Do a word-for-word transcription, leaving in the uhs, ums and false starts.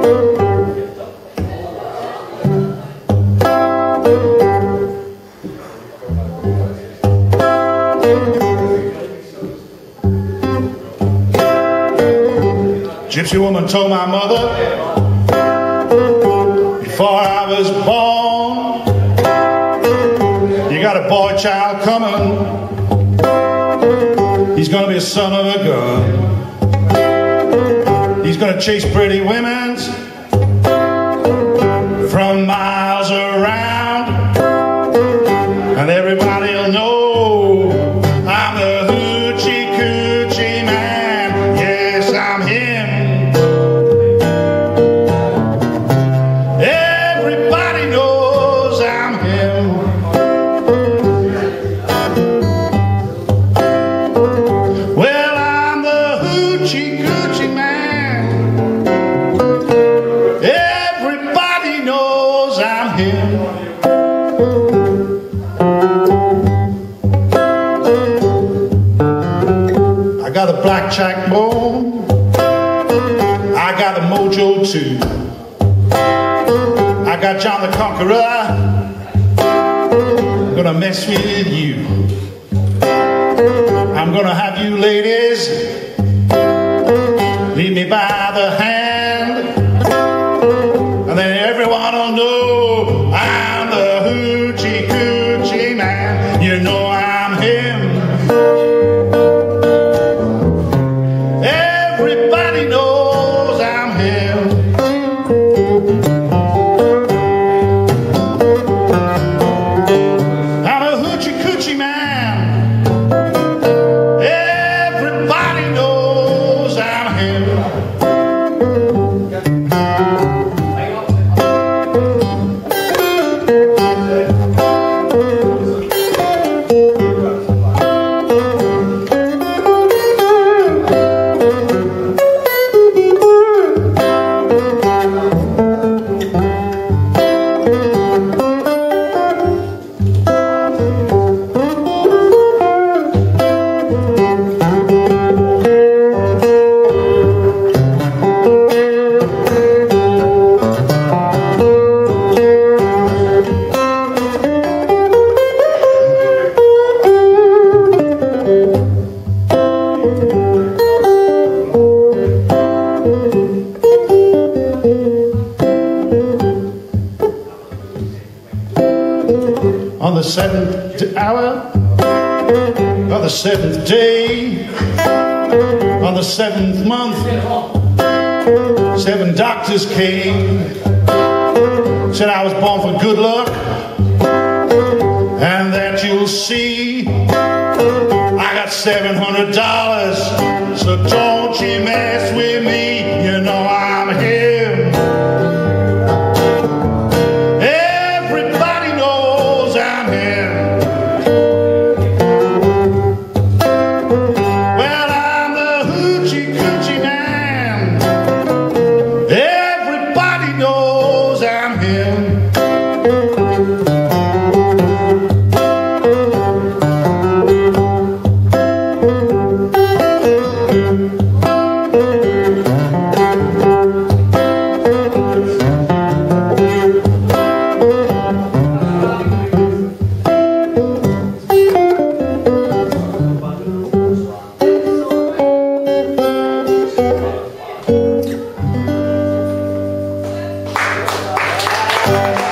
Gypsy woman told my mother before I was born, you got a boy child coming, he's gonna be a son of a gun. He's gonna chase pretty women from miles around, and everybody'll know I'm the hoochie coochie man. Yes, I'm him. Everybody knows I'm him. Well, I'm the hoochie coochie man. Everybody knows I'm him. I got a blackjack bone, I got a mojo too. I got John the Conqueror, gonna mess with you. I'm gonna have you ladies lead me by the hand, and then everyone will know I'm the hoochie coochie man. You know I'm him. Everybody knows I'm him. I'm a hoochie coochie man. Everybody knows I'm him. On the seventh hour of the seventh day, on the seventh month, seven doctors came, said I was born for good luck, and that you'll see I got seven hundred dollars, so don't you mess with me, you know I'm him. Everybody knows I'm him. Well, I'm the hoochie coochie man. Everybody knows I'm him. Thank you.